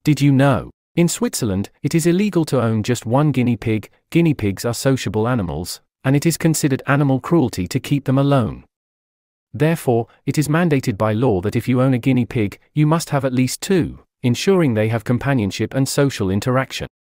Did you know? In Switzerland, it is illegal to own just one guinea pig. Guinea pigs are sociable animals, and it is considered animal cruelty to keep them alone. Therefore, it is mandated by law that if you own a guinea pig, you must have at least two, ensuring they have companionship and social interaction.